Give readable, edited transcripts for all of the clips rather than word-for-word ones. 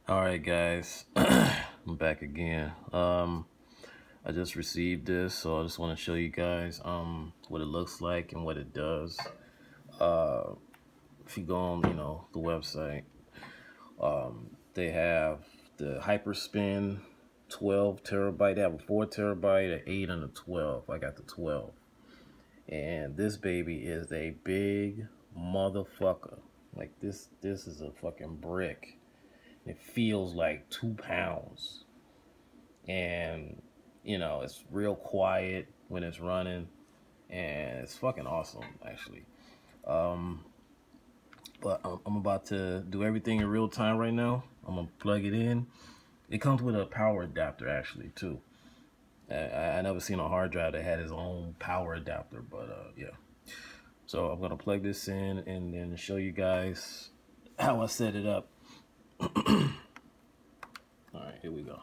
All right, guys, I'm back again. I just received this, so I just want to show you guys what it looks like and what it does. Uh, if you go on, the website, they have the Hyperspin 12 terabyte. They have a 4 terabyte, an 8, and a 12. I got the 12, and this baby is a big motherfucker. Like this is a fucking brick. It feels like 2 pounds, and it's real quiet when it's running, and it's fucking awesome actually. um but I'm about to do everything in real time right now. I'm gonna plug it in. It comes with a power adapter actually too. I never seen a hard drive that had its own power adapter, but yeah. So I'm gonna plug this in and then show you guys how I set it up. All right, here we go.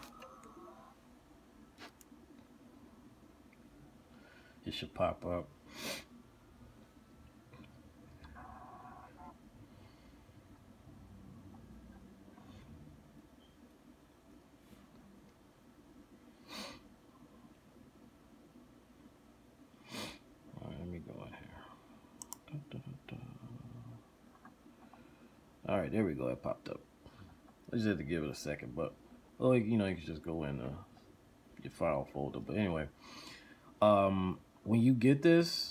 It should pop up. All right, let me go in here. Da, da, da, da. All right, there we go. It popped up. I just had to give it a second, but you can just go in your file folder. But anyway, when you get this,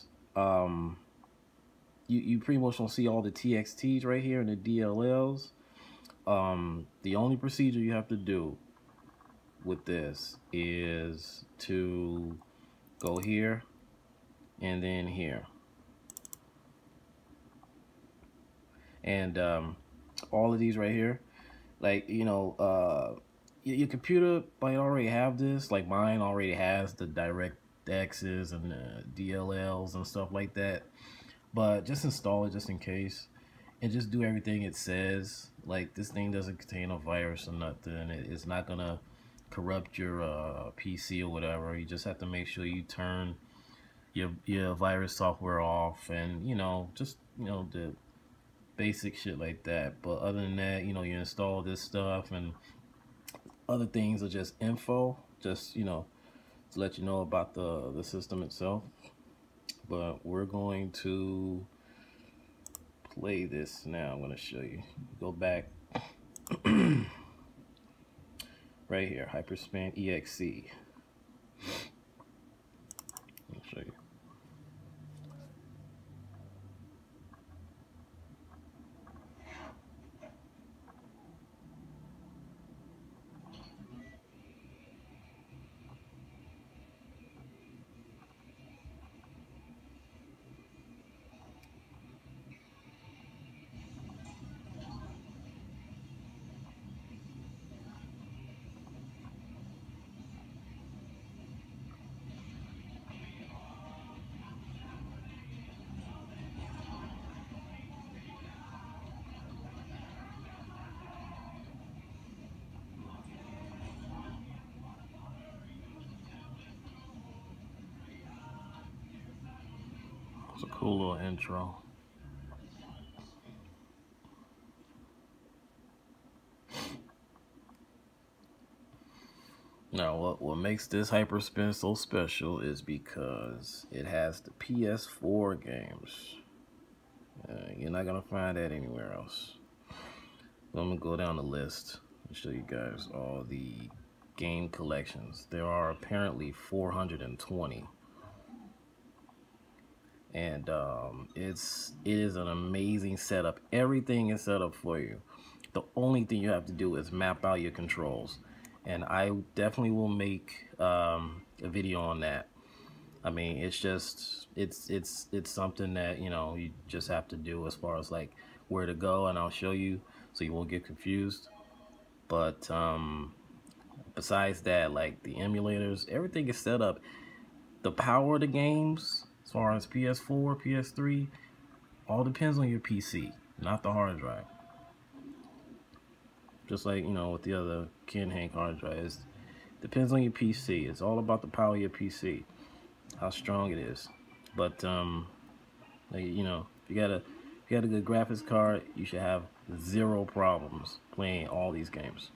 you pretty much don't see all the TXTs right here and the DLLs. The only procedure you have to do with this is to go here and then here, and all of these right here, like your computer might already have this. Like mine already has the DirectX's and the DLLs and stuff like that, but just install it just in case, and just do everything it says. Like, this thing doesn't contain a virus or nothing. It's not gonna corrupt your PC or whatever. You just have to make sure you turn your virus software off, and just the basic shit like that. But other than that, you install this stuff, and other things are just info, just to let you know about the system itself. But we're going to play this now. I'm going to show you. Go back right here, Hyperspin EXE. I'll show you. It's a cool little intro. Now, what makes this Hyperspin so special is because it has the PS4 games. You're not gonna find that anywhere else. So I'm gonna go down the list and show you guys all the game collections. There are apparently 420, and it is an amazing setup. Everything is set up for you. The only thing you have to do is map out your controls, and I definitely will make a video on that. I mean, it's just it's something that you just have to do as far as like where to go, and I'll show you so you won't get confused. But besides that, like the emulators, everything is set up. The power of the games, as far as PS4, PS3, all depends on your PC, not the hard drive. Just like with the other Ken Hank hard drives, depends on your PC. It's all about the power of your PC, how strong it is. But you gotta If you got a good graphics card, you should have zero problems playing all these games.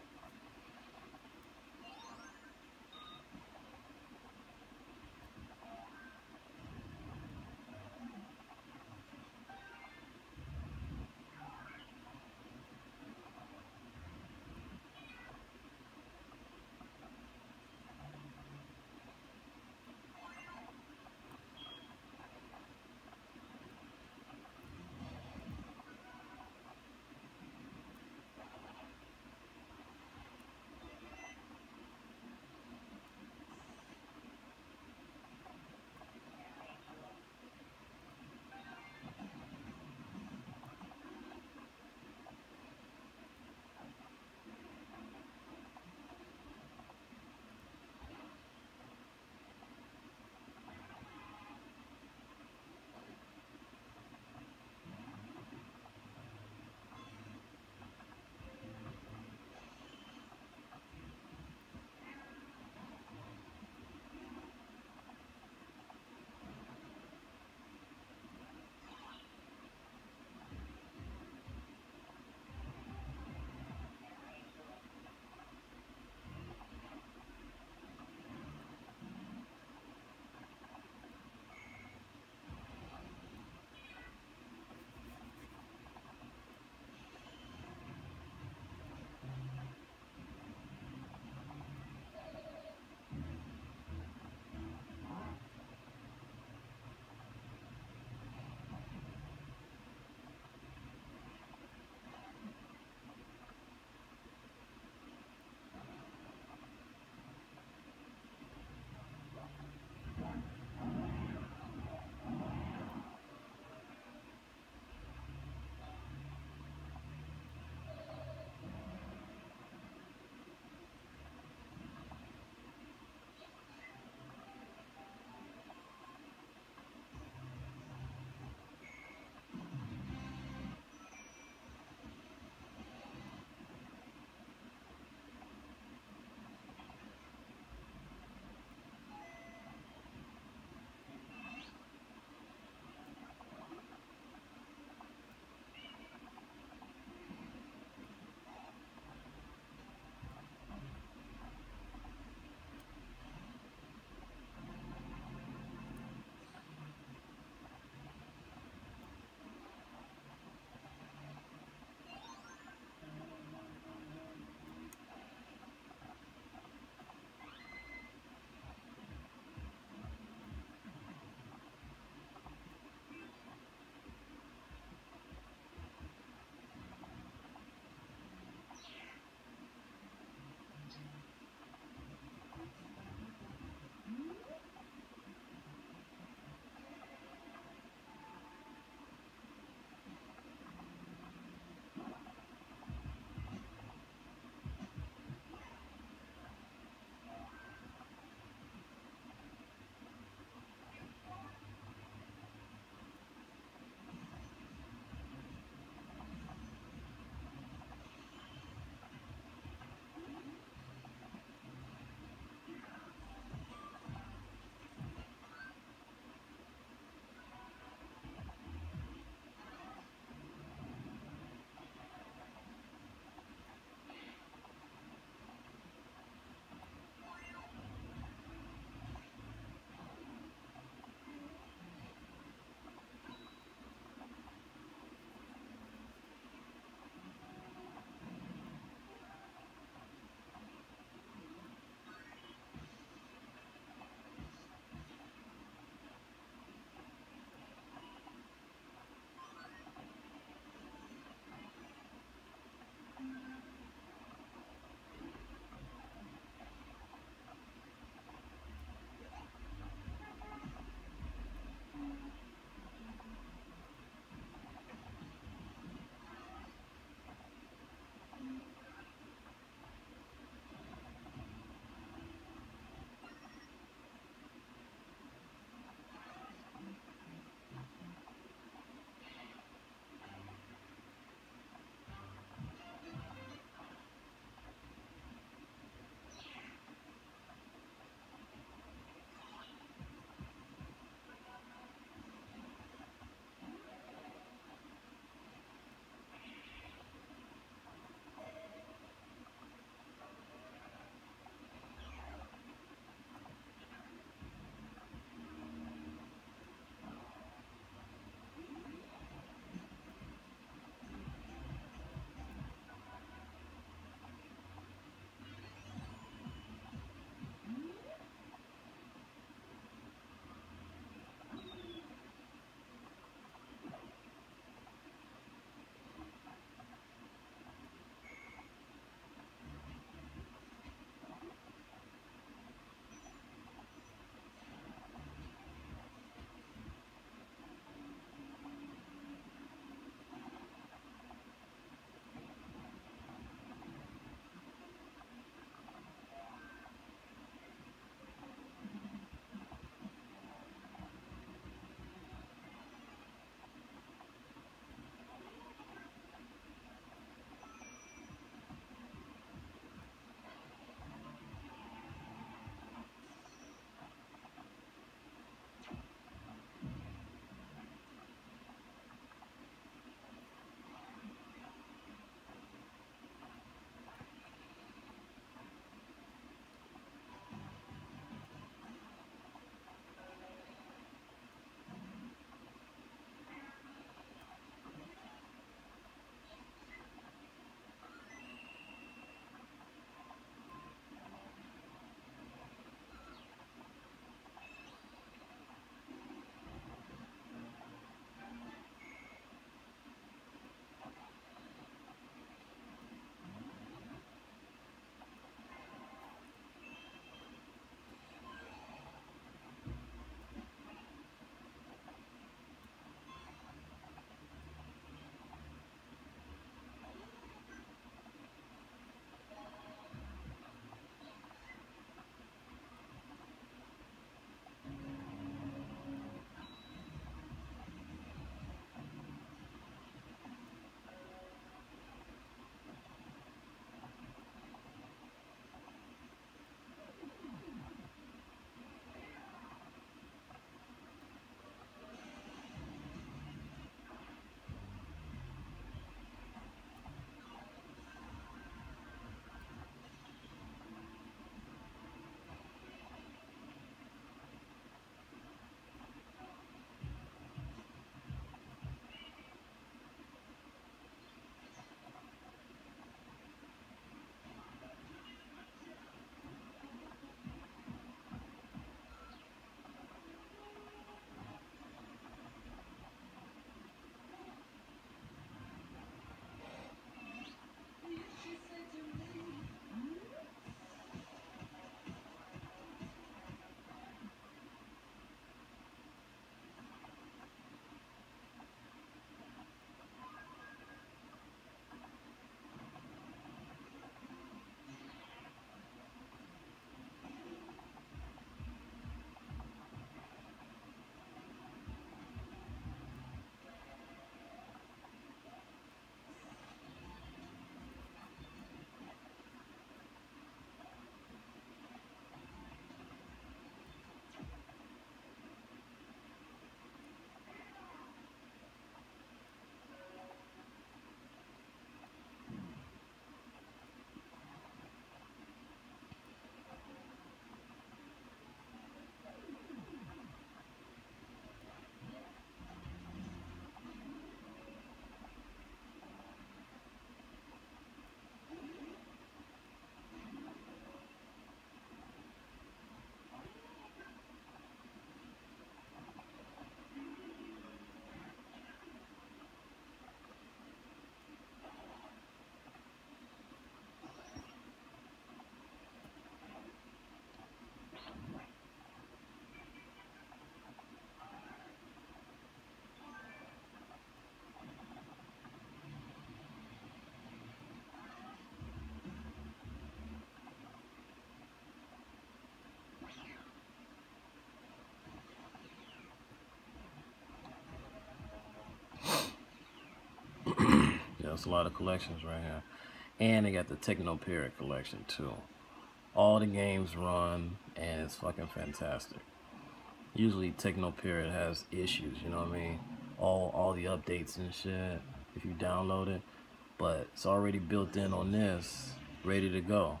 it's a lot of collections right here. And they got the Techno Period collection too. All the games run, and it's fucking fantastic. Usually Techno Period has issues, you know what I mean? All the updates and shit, if you download it. But it's already built in on this, ready to go.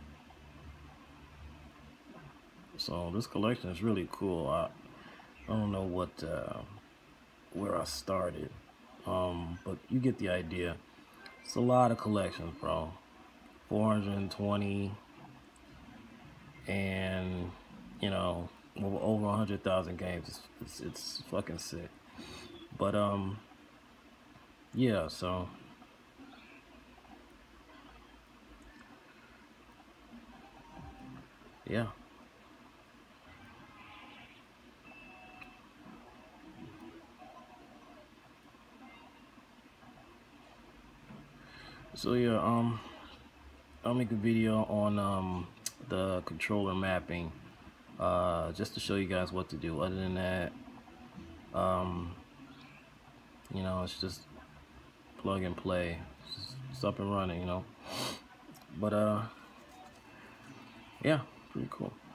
So this collection is really cool. I don't know what where I started, but you get the idea. It's a lot of collections, bro. 420, and you know, over 100,000 games. It's fucking sick. But yeah. So yeah. So yeah. I'll make a video on the controller mapping, just to show you guys what to do. Other than that, um, you know, it's just plug and play. It's up and running, you know. But yeah, pretty cool.